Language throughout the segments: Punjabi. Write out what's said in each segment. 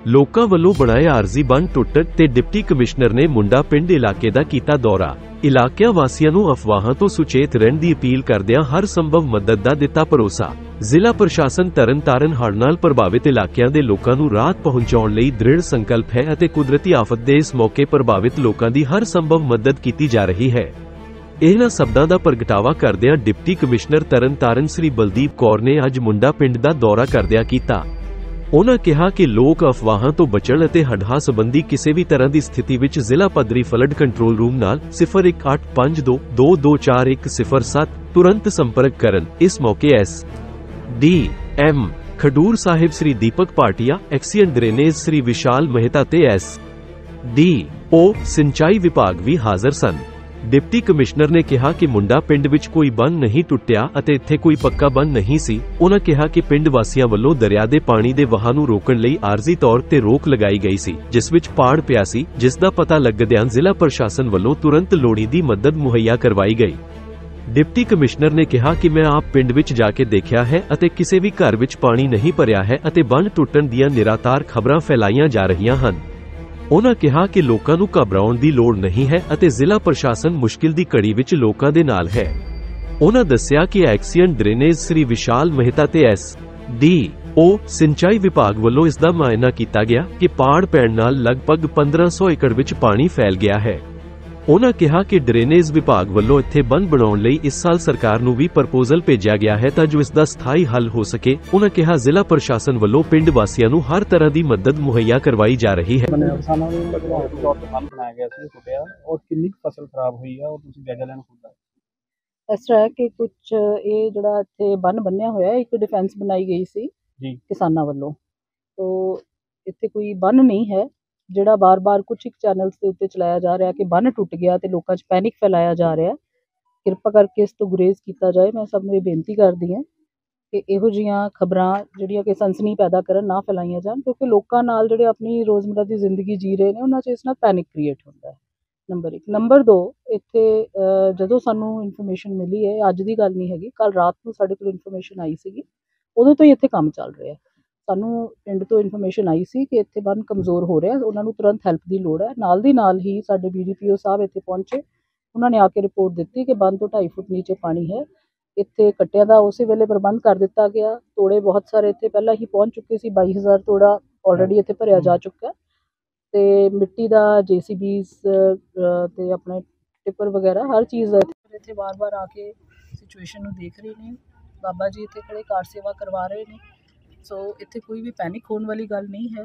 ਲੋਕਾਂ ਵੱਲੋਂ ਬਣਾਏ ਆਰਜ਼ੀ ਬੰਨ ਟੁੱਟਣ ਤੇ ਡਿਪਟੀ ਕਮਿਸ਼ਨਰ ਨੇ ਮੁੰਡਾ ਪਿੰਡ ਇਲਾਕੇ ਦਾ ਕੀਤਾ ਦੌਰਾ। ਇਲਾਕਿਆਂ ਵਾਸੀਆਂ ਨੂੰ ਅਫਵਾਹਾਂ ਤੋਂ ਸੁਚੇਤ ਰਹਿਣ ਦੀ ਅਪੀਲ ਕਰਦਿਆਂ ਹਰ ਸੰਭਵ ਮਦਦ ਦਾ ਦਿੱਤਾ ਭਰੋਸਾ। ਜ਼ਿਲ੍ਹਾ ਪ੍ਰਸ਼ਾਸਨ ਤਰਨਤਾਰਨ ਹੜ੍ਹ ਨਾਲ ਪ੍ਰਭਾਵਿਤ ਇਲਾਕਿਆਂ ਦੇ ਲੋਕਾਂ ਨੂੰ ਰਾਹਤ ਪਹੁੰਚਾਉਣ ਲਈ ਦ੍ਰਿੜ ਸੰਕਲਪ ਹੈ ਅਤੇ ਕੁਦਰਤੀ ਆਫਤ ਦੇ ਇਸ ਮੌਕੇ ਪ੍ਰਭਾਵਿਤ ਲੋਕਾਂ ਦੀ ਹਰ ਸੰਭਵ ਮਦਦ ਕੀਤੀ ਜਾ ਰਹੀ ਹੈ। ਇਹਨਾਂ ਸ਼ਬਦਾਂ ਦਾ ਪ੍ਰਗਟਾਵਾ ਕਰਦਿਆਂ ਡਿਪਟੀ ਕਮਿਸ਼ਨਰ ਤਰਨਤਾਰਨ ਸ੍ਰੀ ਬਲਦੀਪ ਕੌਰ ਨੇ ਅੱਜ ਮੁੰਡਾ ਪਿੰਡ ਦਾ ਦੌਰਾ ਕਰਦਿਆਂ ਕੀਤਾ। ਉਨ੍ਹਾਂ ਕਿਹਾ ਕਿ ਲੋਕ ਅਫਵਾਹਾਂ ਤੋਂ ਬਚਣ ਅਤੇ ਹੜ੍ਹਾਂ ਸੰਬੰਧੀ ਕਿਸੇ ਵੀ ਤਰ੍ਹਾਂ ਦੀ ਸਥਿਤੀ ਵਿੱਚ ਜ਼ਿਲ੍ਹਾ ਪੱਧਰੀ ਫਲੱਡ ਕੰਟਰੋਲ ਰੂਮ ਨਾਲ 018522240107 ਤੁਰੰਤ ਸੰਪਰਕ ਕਰਨ। ਇਸ ਮੌਕੇ SDM. Khadur Sahib Sri Deepak Bhatia, XEN drainage Sri Vishal Mehta ਤੇ ਐਸ.ਡੀ.ਓ. ਸਿੰਚਾਈ ਵਿਭਾਗ ਵੀ ਹਾਜ਼ਰ ਸਨ। ਡਿਪਟੀ ਕਮਿਸ਼ਨਰ ਨੇ ਕਿਹਾ ਕਿ ਮੁੰਡਾ ਪਿੰਡ ਵਿੱਚ ਕੋਈ ਬੰਨ ਨਹੀਂ ਟੁੱਟਿਆ ਅਤੇ ਇੱਥੇ ਕੋਈ ਪੱਕਾ ਬੰਨ ਨਹੀਂ ਸੀ। ਉਨ੍ਹਾਂ ਕਿਹਾ ਕਿ ਪਿੰਡ ਵਾਸੀਆਂ ਵੱਲੋਂ ਦਰਿਆ ਦੇ ਪਾਣੀ ਦੇ ਵਹਾਅ ਨੂੰ ਰੋਕਣ ਲਈ ਆਰਜ਼ੀ ਤੌਰ ਤੇ ਰੋਕ ਲਗਾਈ ਗਈ ਸੀ, ਜਿਸ ਵਿੱਚ ਪਾੜ ਪਿਆ ਸੀ, ਜਿਸ ਦਾ ਪਤਾ ਲੱਗਦਿਆਂ ਜ਼ਿਲ੍ਹਾ ਪ੍ਰਸ਼ਾਸਨ ਵੱਲੋਂ ਤੁਰੰਤ ਲੋੜੀਂਦੀ ਮਦਦ ਮੁਹੱਈਆ ਕਰਵਾਈ ਗਈ। ਡਿਪਟੀ ਕਮਿਸ਼ਨਰ ਨੇ ਕਿਹਾ ਕਿ ਮੈਂ ਆਪ ਪਿੰਡ ਵਿੱਚ ਜਾ ਕੇ ਦੇਖਿਆ ਹੈ ਅਤੇ ਕਿਸੇ ਵੀ ਘਰ ਵਿੱਚ ਪਾਣੀ ਨਹੀਂ ਭਰਿਆ ਹੈ ਅਤੇ ਬੰਨ ਟੁੱਟਣ ਦੀਆਂ ਨਿਰਾਧਾਰ ਖਬਰਾਂ ਫੈਲਾਈਆਂ ਜਾ ਰਹੀਆਂ ਹਨ। ਉਨ੍ਹਾਂ ਕਿਹਾ ਕਿ ਲੋਕਾਂ ਨੂੰ ਘਬਰਾਉਣ ਦੀ ਲੋੜ ਨਹੀਂ ਹੈ ਅਤੇ ਜ਼ਿਲ੍ਹਾ ਪ੍ਰਸ਼ਾਸਨ ਮੁਸ਼ਕਿਲ ਦੀ ਘੜੀ ਵਿੱਚ ਲੋਕਾਂ ਦੇ ਨਾਲ ਹੈ। ਉਨ੍ਹਾਂ ਦੱਸਿਆ ਕਿ ਐਕਸੀਅਨ ਡਰੇਨੇਜ ਸ੍ਰੀ ਵਿਸ਼ਾਲ ਮਹਿਤਾ ਤੇ ਐਸ.ਡੀ.ਓ. ਸਿੰਚਾਈ ਵਿਭਾਗ ਵੱਲੋਂ ਇਸ ਦਾ ਮੁਆਇਨਾ ਕੀਤਾ ਗਿਆ ਕਿ ਪਾੜ ਪੈਣ ਨਾਲ ਲਗਭਗ 1500 ਏਕੜ ਵਿੱਚ ਪਾਣੀ ਫੈਲ ਗਿਆ ਹੈ। ਉਨ੍ਹਾਂ ਕਿਹਾ ਕਿ ਡਰੇਨੇਜ ਵਿਭਾਗ ਵੱਲੋਂ ਇੱਥੇ ਬੰਨ ਬਣਾਉਣ ਲਈ ਇਸ ਸਾਲ ਸਰਕਾਰ ਨੂੰ ਵੀ ਪ੍ਰਪੋਜ਼ਲ ਭੇਜਿਆ ਗਿਆ ਹੈ ਤਾਂ ਜੋ ਇਸ ਦਾ ਸਥਾਈ ਹੱਲ ਹੋ ਸਕੇ। ਉਨ੍ਹਾਂ ਕਿਹਾ ਜ਼ਿਲ੍ਹਾ ਪ੍ਰਸ਼ਾਸਨ ਵੱਲੋਂ ਪਿੰਡ ਵਾਸੀਆਂ ਨੂੰ ਹਰ ਤਰ੍ਹਾਂ ਦੀ ਮਦਦ ਮੁਹੱਈਆ ਕਰਵਾਈ ਜਾ ਰਹੀ ਹੈ। ਕਿਸਾਨਾਂ ਨੂੰ ਬੰਨ ਬਣਾਇਆ ਗਿਆ ਸੀ ਟੁੱਟਿਆ ਔਰ ਕਿੰਨੀ ਫਸਲ ਖਰਾਬ ਹੋਈ ਹੈ ਔਰ ਤੁਸੀਂ ਜਾਇਜ਼ਾ ਲੈਣ ਖੁਦ ਇਸ ਤਰ੍ਹਾਂ ਕਿ ਕੁਝ ਇਹ ਜਿਹੜਾ ਇੱਥੇ ਬੰਨ ਬੰਨਿਆ ਹੋਇਆ ਇੱਕ ਡਿਫੈਂਸ ਬਣਾਈ ਗਈ ਸੀ ਜੀ ਕਿਸਾਨਾਂ ਵੱਲੋਂ। तो ਇੱਥੇ ਕੋਈ ਬੰਨ ਨਹੀਂ ਹੈ ਜਿਹੜਾ ਬਾਰ-ਬਾਰ ਕੁਝ ਇੱਕ ਚੈਨਲਸ ਦੇ ਉੱਤੇ ਚਲਾਇਆ ਜਾ ਰਿਹਾ ਕਿ ਬੰਨ ਟੁੱਟ ਗਿਆ ਤੇ ਲੋਕਾਂ 'ਚ ਪੈਨਿਕ ਫੈਲਾਇਆ ਜਾ ਰਿਹਾ। ਕਿਰਪਾ ਕਰਕੇ ਇਸ ਤੋਂ ਗੁਰੇਜ਼ ਕੀਤਾ ਜਾਏ। ਮੈਂ ਸਭ ਨੂੰ ਇਹ ਬੇਨਤੀ ਕਰਦੀ ਹਾਂ ਕਿ ਇਹੋ ਜਿਹੀਆਂ ਖਬਰਾਂ ਜਿਹੜੀਆਂ ਕਿ ਸਨਸਨੀ ਪੈਦਾ ਕਰਨ ਨਾ ਫੈਲਾਈਆਂ ਜਾਣ, ਕਿਉਂਕਿ ਲੋਕਾਂ ਨਾਲ ਜਿਹੜੇ ਆਪਣੀ ਰੋਜ਼ਮਰਾ ਦੀ ਜ਼ਿੰਦਗੀ ਜੀ ਰਹੇ ਨੇ ਉਹਨਾਂ 'ਚ ਇਸ ਨਾਲ ਪੈਨਿਕ ਕ੍ਰੀਏਟ ਹੁੰਦਾ ਹੈ। ਨੰਬਰ 1। ਨੰਬਰ 2, ਇੱਥੇ ਜਦੋਂ ਸਾਨੂੰ ਇਨਫੋਰਮੇਸ਼ਨ ਮਿਲੀ ਹੈ, ਅੱਜ ਦੀ ਗੱਲ ਨਹੀਂ ਹੈਗੀ, ਕੱਲ੍ਹ ਰਾਤ ਨੂੰ ਸਾਡੇ ਕੋਲ ਇਨਫੋਰਮੇਸ਼ਨ ਆਈ ਸੀਗੀ, ਉਦੋਂ ਤੋਂ ਹੀ ਇੱਥੇ ਕੰਮ ਚੱਲ ਰਿਹਾ। ਸਾਨੂੰ ਪਿੰਡ ਤੋਂ ਇਨਫੋਰਮੇਸ਼ਨ ਆਈ ਸੀ ਕਿ ਇੱਥੇ ਬੰਨ ਕਮਜ਼ੋਰ ਹੋ ਰਿਹਾ, ਉਹਨਾਂ ਨੂੰ ਤੁਰੰਤ ਹੈਲਪ ਦੀ ਲੋੜ ਹੈ। ਨਾਲ ਦੀ ਨਾਲ ਹੀ ਸਾਡੇ BDPO ਸਾਹਿਬ ਇੱਥੇ ਪਹੁੰਚੇ, ਉਹਨਾਂ ਨੇ ਆ ਕੇ ਰਿਪੋਰਟ ਦਿੱਤੀ ਕਿ ਬੰਨ ਤੋਂ 2.5 ਫੁੱਟ ਨੀਚੇ ਪਾਣੀ ਹੈ। ਇੱਥੇ ਕੱਟਿਆਂ ਦਾ ਉਸੇ ਵੇਲੇ ਪ੍ਰਬੰਧ ਕਰ ਦਿੱਤਾ ਗਿਆ। ਤੋੜੇ ਬਹੁਤ ਸਾਰੇ ਇੱਥੇ ਪਹਿਲਾਂ ਹੀ ਪਹੁੰਚ ਚੁੱਕੇ ਸੀ, 22,000 ਤੋੜਾ ਆਲਰੇਡੀ ਇੱਥੇ ਭਰਿਆ ਜਾ ਚੁੱਕਾ ਤੇ ਮਿੱਟੀ ਦਾ JCBs ਤੇ ਆਪਣੇ ਟਿੱਪਰ ਵਗੈਰਾ ਹਰ ਚੀਜ਼ ਇੱਥੇ ਵਾਰ-ਵਾਰ ਆ ਕੇ ਸਿਚੁਏਸ਼ਨ ਨੂੰ ਦੇਖ ਰਹੇ ਨੇ। ਬਾਬਾ ਜੀ ਇੱਥੇ ਖੜੇ ਕਾਰ ਸੇਵਾ ਕਰਵਾ ਰਹੇ ਨੇ। ਸੋ ਇੱਥੇ ਕੋਈ ਵੀ ਪੈਨਿਕ ਹੋਣ ਵਾਲੀ ਗੱਲ ਨਹੀਂ ਹੈ।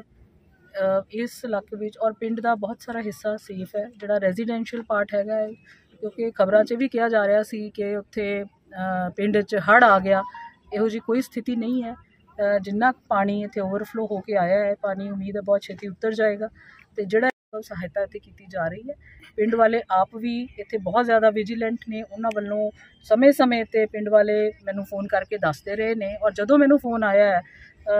ਇਸ ਇਲਾਕੇ ਵਿੱਚ ਔਰ ਪਿੰਡ ਦਾ ਬਹੁਤ ਸਾਰਾ ਹਿੱਸਾ ਸੇਫ ਹੈ, ਜਿਹੜਾ ਰੈਜ਼ੀਡੈਂਸ਼ੀਅਲ ਪਾਰਟ ਹੈਗਾ ਹੈ, ਕਿਉਂਕਿ ਖਬਰਾਂ 'ਚ ਵੀ ਕਿਹਾ ਜਾ ਰਿਹਾ ਸੀ ਕਿ ਉੱਥੇ ਪਿੰਡ 'ਚ ਹੜ੍ਹ ਆ ਗਿਆ। ਇਹੋ ਜਿਹੀ ਕੋਈ ਸਥਿਤੀ ਨਹੀਂ ਹੈ। ਜਿੰਨਾ ਪਾਣੀ ਇੱਥੇ ਓਵਰਫਲੋ ਹੋ ਕੇ ਆਇਆ ਹੈ, ਪਾਣੀ ਉਮੀਦ ਹੈ ਬਹੁਤ ਛੇਤੀ ਉਤਰ ਜਾਏਗਾ ਤੇ ਜਿਹੜਾ ਸਹਾਇਤਾ ਇੱਥੇ ਕੀਤੀ ਜਾ ਰਹੀ ਹੈ। ਪਿੰਡ ਵਾਲੇ ਆਪ ਵੀ ਇੱਥੇ ਬਹੁਤ ਜ਼ਿਆਦਾ ਵਿਜੀਲੈਂਟ ਨੇ। ਉਹਨਾਂ ਵੱਲੋਂ ਸਮੇਂ-ਸਮੇਂ 'ਤੇ ਪਿੰਡ ਵਾਲੇ ਮੈਨੂੰ ਫ਼ੋਨ ਕਰਕੇ ਦੱਸਦੇ ਰਹੇ ਨੇ ਔਰ ਜਦੋਂ ਮੈਨੂੰ ਫ਼ੋਨ ਆਇਆ ਹੈ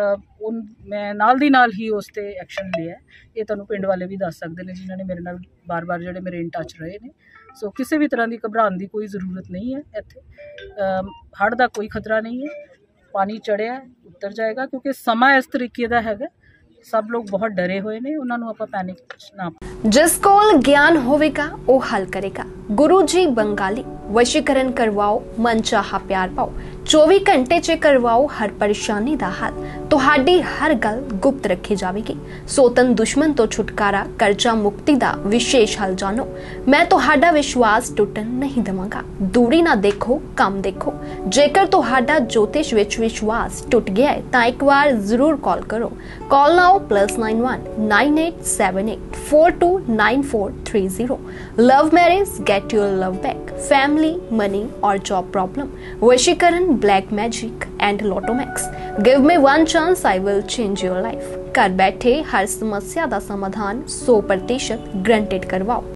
ਮੈਂ ਨਾਲ ਦੀ ਨਾਲ ਹੀ ਉਸ 'ਤੇ ਐਕਸ਼ਨ ਲਿਆ। ਇਹ ਤੁਹਾਨੂੰ ਪਿੰਡ ਵਾਲੇ ਵੀ ਦੱਸ ਸਕਦੇ ਨੇ ਜਿਨ੍ਹਾਂ ਨੇ ਮੇਰੇ ਨਾਲ ਬਾਰ-ਬਾਰ ਜਿਹੜੇ ਮੇਰੇ ਇਨ ਟੱਚ ਰਹੇ ਨੇ। ਸੋ ਕਿਸੇ ਵੀ ਤਰ੍ਹਾਂ ਦੀ ਘਬਰਾਉਣ ਦੀ ਕੋਈ ਜ਼ਰੂਰਤ ਨਹੀਂ ਹੈ। ਇੱਥੇ ਹੜ੍ਹ ਦਾ ਕੋਈ ਖਤਰਾ ਨਹੀਂ ਹੈ। ਪਾਣੀ ਚੜ੍ਹਿਆ ਉਤਰ ਜਾਏਗਾ, ਕਿਉਂਕਿ ਸਮਾਂ ਇਸ ਤਰੀਕੇ ਦਾ ਹੈਗਾ। सब लोग बहुत डरे हुए ने, उन्होंने ਆਪਾਂ पैनिक ना। जिस कोल ज्ञान होवेगा वो हल करेगा। गुरु जी बंगाली वशीकरण करवाओ, मन चाहा प्यार पाओ, 24 घंटे च करवाओ हर परेशानी दा हल। तुहाडी हर गल गुप्त रखी जावेगी। सोतन दुश्मन तो छुटकारा, कर्जा मुक्ति दा विशेष हल जानो। मैं तुहाडा विश्वास टुटन नहीं देवांगा। दूरी ना देखो, काम देखो। जेकर तुहाडा ज्योतिष विच विश्वास टुट गया है तां एक बार जरूर कॉल करो। Call now +91 9878 429430। Love marriage, get your love back, family, money और जॉब प्रॉब्लम, वशीकरण, black magic and Lotto Max. Give me one chance, I will change your life. घर बैठे हर समस्या का समाधान 100% ग्रंटेड करवाओ।